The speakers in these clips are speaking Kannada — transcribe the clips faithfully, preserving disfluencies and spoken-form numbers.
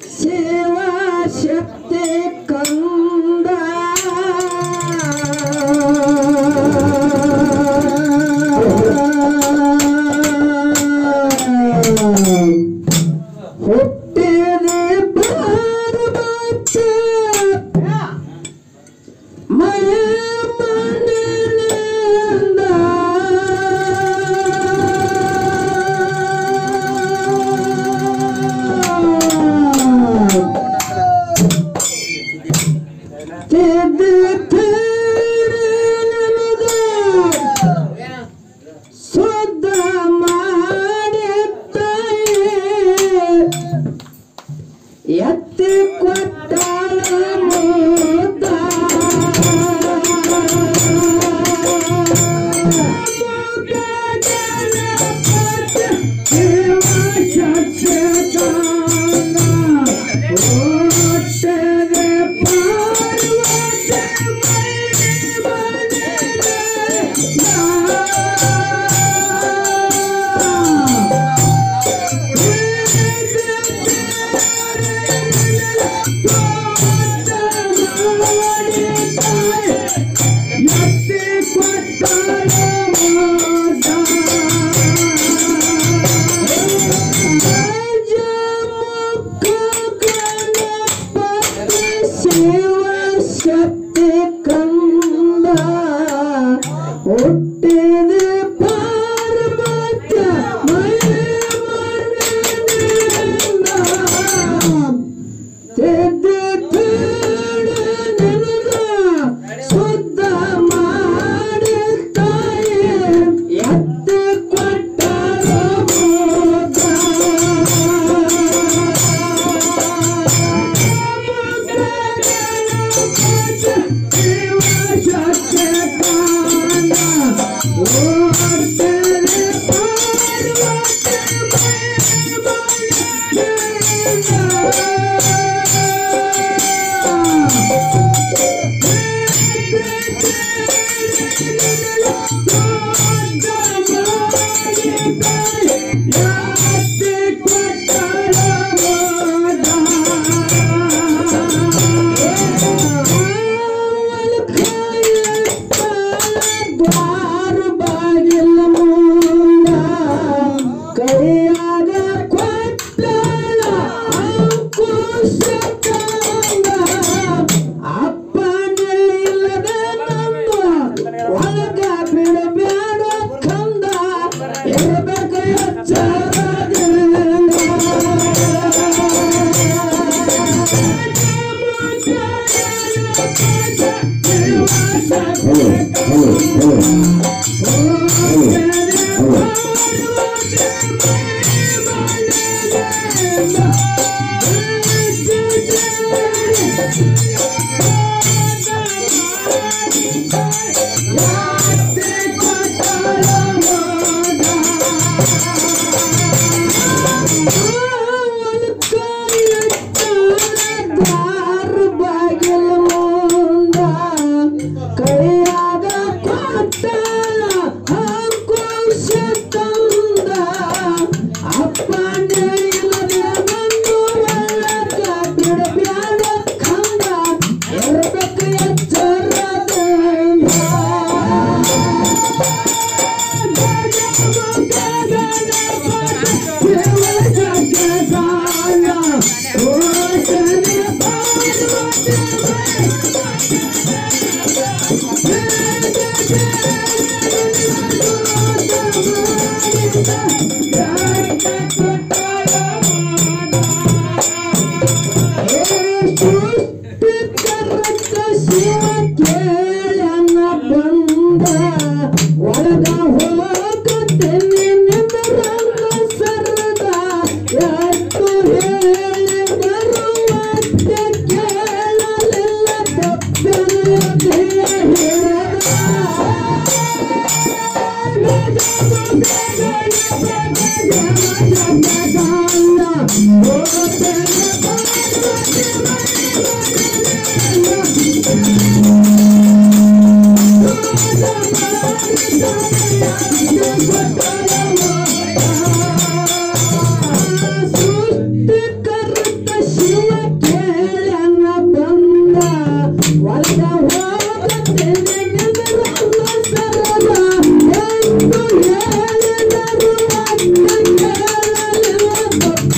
ಶಿವಶಕ್ತಿ ಕಂದ ಹುಟ್ಟಿದೆ ಪಾರ್ವತ ಮಯ ಮನದಿಂದ ತಿದ್ದಿ ತೀಡಿ ನನಗ ಶುದ್ಧ ಮಾಡಿ ತಾಯಿ ಎತ್ತಿ ಕೊಟ್ಟಾಳ ಮುದ್ದ ಶಿವಶಕ್ತಿ ಕಂದ ಹುಟ್ಟಿದೆ ಪಾರ್ವತ ಮಯ ಮನದಿಂದ ತಿದ್ದಿ ತೀಡಿ ನನಗ ಶುದ್ಧ ಮಾಡಿ ತಾಯಿ ಎತ್ತಿ ಕೊಟ್ಟಾಳ ಮುದ್ದ Shiva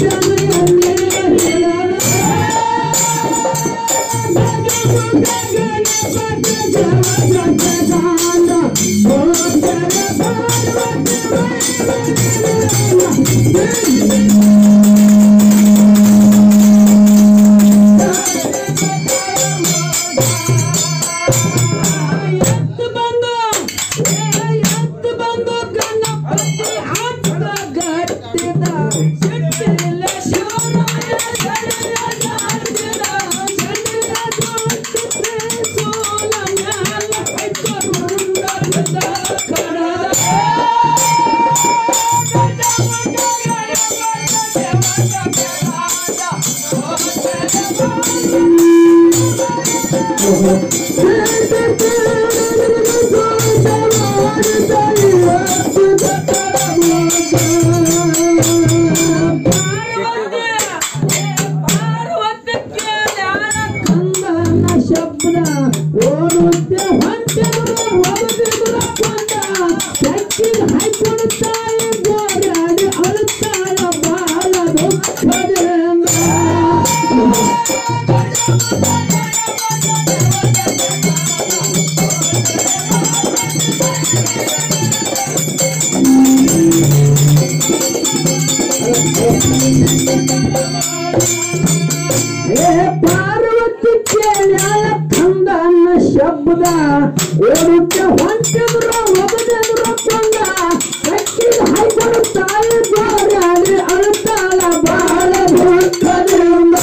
पार्वती केल्या खंदन शब्द ओरुच्या ಹೊಂಟಿದ್ರ ಒಬದೆದ್ರ ಕೊಂಡ ಕಟ್ಟಿದ ಹಾಯ್ಕೊಡುತ್ತಾಳೆ ಗೋರಾಡಿ ಅಳುತ್ತಾಳ ಬಾಳ ಭಕ್ತರಿಂದ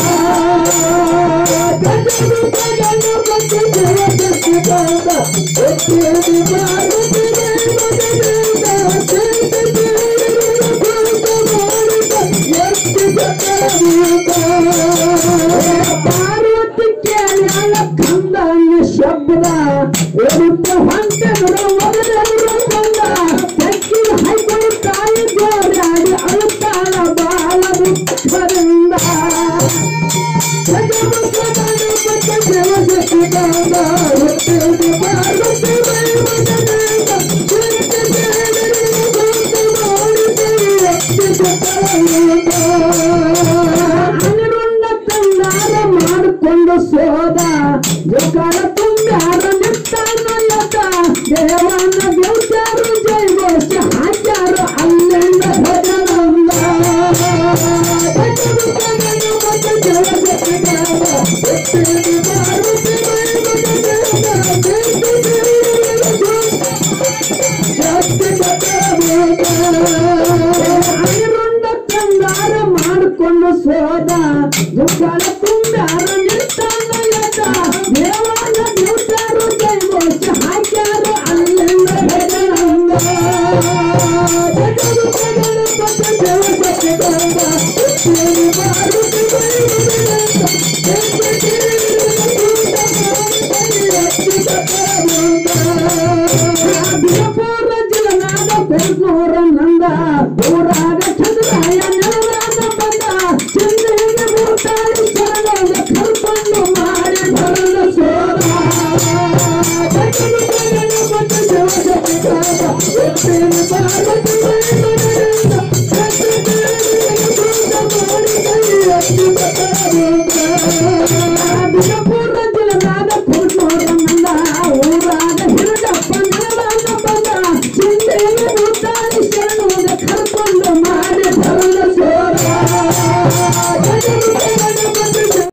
ಗಜರು ಗಜರು ಗಜರು ಗಜರು ಪಾರ್ವತಿ ಕೇಳ ಕಂದನ ಶಬ್ದ ಒರುತ್ತ ಹೊಂಟೆದ್ರ ಒಬದೆದ್ರ ಕೊಂಡ ಕಟ್ಟಿದ ಹಾಯ್ಕೊಡುತ್ತಾಳೆ ಗೋರಾಡಿ ಅಳುತ್ತಾಳ ಬಾಳ ಭಕ್ತರಿಂದ ಗಜರು ಗಜರು ಅನಿರುಂಡ ತಂದಾರ ಮಾಡಿಕೊಂಡು ಸೋದ ಜೋಕಾಲ ತುಂಬ್ಯಾರ ನಿತ್ತಾನಲ್ಲದ ದೇವನ ಗೆಲ್ತಾರು ಜೈಗೋಷ್ಠಿ ಹಾಕ್ಯಾರ ಅಲ್ಲಿಂದ ಭಜನಂದ ಅನಿರುಂಡ ತಂದಾರ ಮಾಡಿಕೊಂಡು ಸೋದ ಜೋಕಾಲ ತುಂಬ್ಯಾರ ನಿತ್ತಾನಲ್ಲದ ದೇವನ ಗೆಲ್ತಾರು ಜೈಗೋಷ್ಠಿ ಹಾಕ್ಯಾರ ಅಲ್ಲಿಂದ ಭಜನಂದ ಬಿಜಾಪುರ ಜಿಲ್ಲೆನಾಗ ಬೆಂಗಳೂರ ನಂದ ಊರಾಗ ಚಂದ್ರಾಯ ನೆಲರಾಗ ಬಂದ ಚಂದ್ರಿಗೆ ಮೂರ್ತಾಳಿ ಶರಣದ ಕರ್ಕೊಂಡು ಮಾಡಿ ಬರಲ ಸೋದ ಬಿಜಾಪುರ